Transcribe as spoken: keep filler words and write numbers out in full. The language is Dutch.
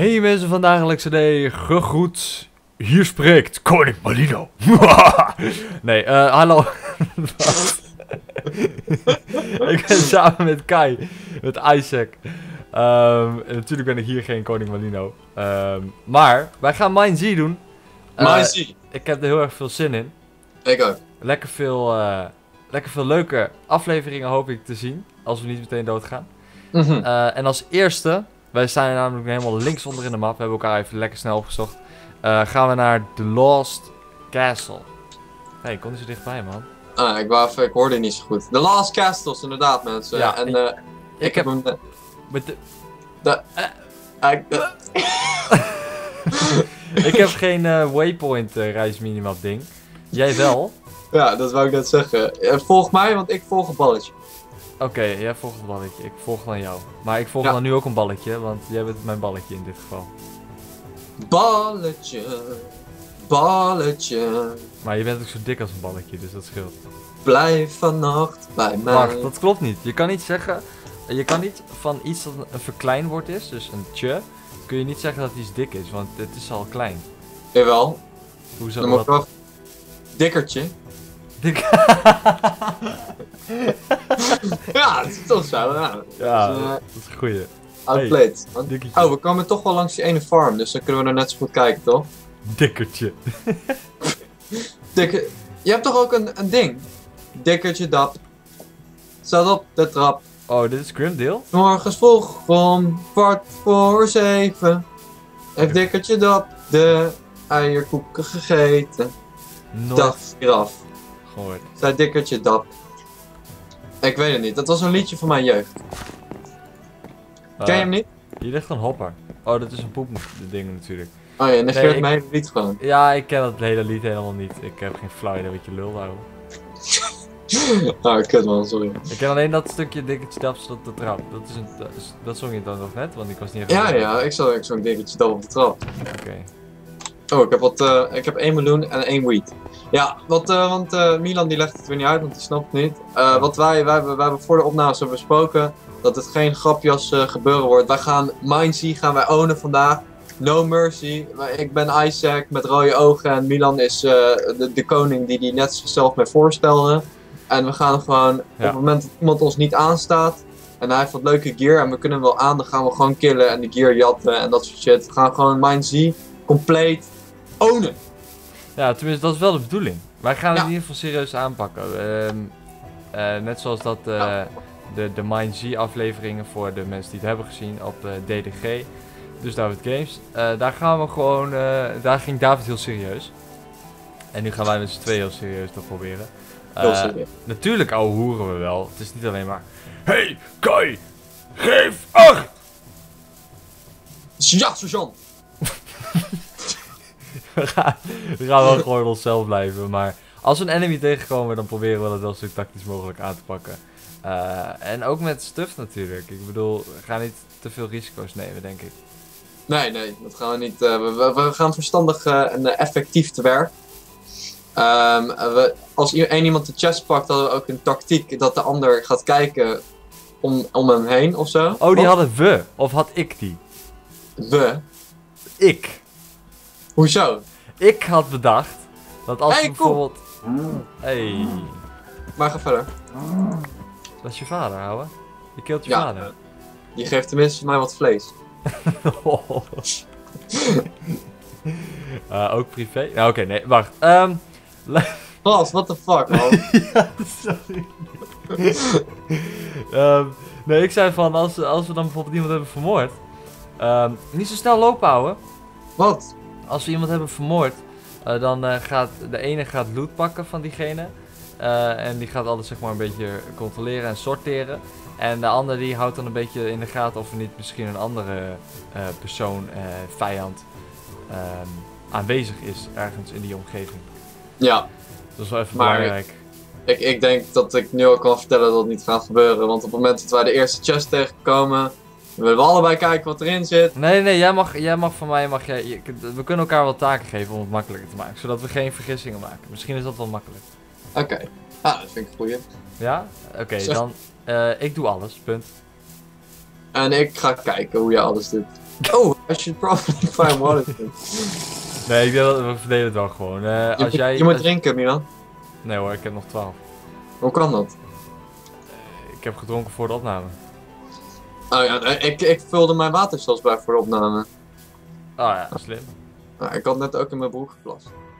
Hey mensen van Dagelijkse D, gegroet. Hier spreekt Koning Malino. nee, uh, hallo. Ik ben samen met Kai, met Isaac. Um, en natuurlijk ben ik hier geen Koning Malino. Um, maar wij gaan Mine Z doen. Uh, Mine Z. Ik heb er heel erg veel zin in. Ik ook. Lekker veel, uh, lekker veel leuke afleveringen hoop ik te zien. Als we niet meteen doodgaan. Mm-hmm. Uh, en als eerste, wij staan namelijk helemaal links onder in de map. We hebben elkaar even lekker snel opgezocht. Uh, gaan we naar The Lost Castle. Hé, hey, kom niet zo dichtbij, man. Ah, ik, wou even, ik hoorde niet zo goed. The Lost Castles, inderdaad, mensen. Ja, en ik, uh, ik, ik heb heb hem... Met de... de uh, ik, uh. ik heb geen uh, waypoint uh, reisminimap ding. Jij wel? Ja, dat wou ik net zeggen. Uh, volg mij, want ik volg een balletje. Oké, okay, jij volgt een balletje. Ik volg dan jou. Maar ik volg ja. dan nu ook een balletje, want jij bent mijn balletje in dit geval. Balletje, balletje. Maar je bent ook zo dik als een balletje, dus dat scheelt. Blijf vannacht bij mij. Wacht, dat klopt niet. Je kan niet zeggen... Je kan niet van iets dat een verkleinwoord is, dus een tje, kun je niet zeggen dat iets dik is, want het is al klein. Jawel. Hoezo? Dan moet ik wel... Dikkertje. Dik... ja, dat is toch zo. Ja, ja dus, uh, dat is een goeie. Outplayed. Hey, oh, we komen toch wel langs die ene farm, dus dan kunnen we er net zo goed kijken, toch? Dikkertje. Dikke... Je hebt toch ook een, een ding? Dikkertje dap. Staat op de trap. Oh, dit is Grimdale? Morgens vroeg om kwart voor zeven. Heeft Dikkertje dap de eierkoeken gegeten. Nooit Dag hieraf. gehoord. Zei Dikkertje dap. Ik weet het niet, dat was een liedje van mijn jeugd. Uh, Ken je hem niet? Hier ligt een hopper. Oh, dat is een poep ding natuurlijk. Oh ja, negeert nee, ik... mijn lied gewoon. Ja, ik ken dat hele lied helemaal niet. Ik heb geen flauw idee wat je lul daarom. Ah, oh, kut man, sorry. Ik ken alleen dat stukje Dikkertje dap op de trap. Dat, is een, dat, is, dat zong je dan nog net, want ik was niet even... Ja, ja, ik zong ik zo'n Dikkertje dap op de trap. Oké. Okay. Oh, ik heb wat, uh, ik heb één meloen en één wheat. Ja, wat, uh, want uh, Milan die legt het weer niet uit, want die snapt het niet. Uh, wat wij, wij, wij, wij hebben voor de opnames hebben besproken, dat het geen grapjas uh, gebeuren wordt. Wij gaan Mine Z gaan wij ownen vandaag. No mercy. Ik ben Isaac met rode ogen en Milan is uh, de, de koning die die net zichzelf mee voorstelde. En we gaan gewoon, ja. Op het moment dat iemand ons niet aanstaat en hij heeft wat leuke gear en we kunnen hem wel aan, dan gaan we gewoon killen en de gear jatten en dat soort shit. We gaan gewoon Mine Z compleet ownen. Ja, tenminste, dat is wel de bedoeling. Wij gaan het ja. in ieder geval serieus aanpakken. Uh, uh, net zoals dat uh, ja. de, de Mine Z afleveringen voor de mensen die het hebben gezien op uh, D D G. Dus David Games. Uh, daar gaan we gewoon, uh, daar ging David heel serieus. En nu gaan wij met z'n twee heel serieus dat proberen. Uh, heel serieus. Natuurlijk ouwe hoeren we wel. Het is niet alleen maar... Hey, Kai! Geef acht! Ja, sergeant! we, gaan, we gaan wel gewoon onszelf blijven. Maar als we een enemy tegenkomen, dan proberen we dat wel zo tactisch mogelijk aan te pakken. Uh, en ook met stuff natuurlijk. Ik bedoel, we gaan niet te veel risico's nemen, denk ik. Nee, nee, dat gaan we niet. Uh, we, we gaan verstandig uh, en uh, effectief te werk. Um, we, als één iemand de chest pakt, hadden we ook een tactiek dat de ander gaat kijken om, om hem heen of zo. Oh, die of? hadden we? Of had ik die? We? Ik. Hoezo? Ik had bedacht dat als hey, we bijvoorbeeld... Hey. Maar ga verder. Dat is je vader, ouwe. Je kilt je ja, vader. Uh, die geeft tenminste mij wat vlees. oh. uh, ook privé? Nou, oké, okay, nee, wacht. Um, Glas, what the fuck, man? ja, sorry. um, nee, ik zei van, als, als we dan bijvoorbeeld iemand hebben vermoord... Um, niet zo snel lopen, ouwe. Wat? Als we iemand hebben vermoord, uh, dan uh, gaat de ene gaat loot pakken van diegene. Uh, en die gaat altijd zeg maar een beetje controleren en sorteren. En de andere die houdt dan een beetje in de gaten of er niet misschien een andere uh, persoon, uh, vijand, um, aanwezig is ergens in die omgeving. Ja. Dat is wel even maar belangrijk. Ik, ik denk dat ik nu al kan vertellen dat het niet gaat gebeuren. Want op het moment dat wij de eerste chest tegenkomen, willen we allebei kijken wat erin zit. Nee, nee, jij mag, jij mag van mij, mag jij, je, we kunnen elkaar wel taken geven om het makkelijker te maken. Zodat we geen vergissingen maken. Misschien is dat wel makkelijk. Oké. Okay. Ah, dat vind ik een goeie. Ja? Oké, okay, dan... Uh, ik doe alles, punt. En ik ga kijken hoe je alles doet. Oh! I should probably find water. Nee, ik denk dat we verdelen het wel gewoon. Uh, Je, als moet- jij... je moet als- drinken, Milan. Nee hoor, ik heb nog twaalf. Hoe kan dat? Ik heb gedronken voor de opname. Oh ja, nee, ik, ik vulde mijn waterstelsbui voor de opname. Ah ja, slim. Nou, ik had net ook in mijn broek geplast.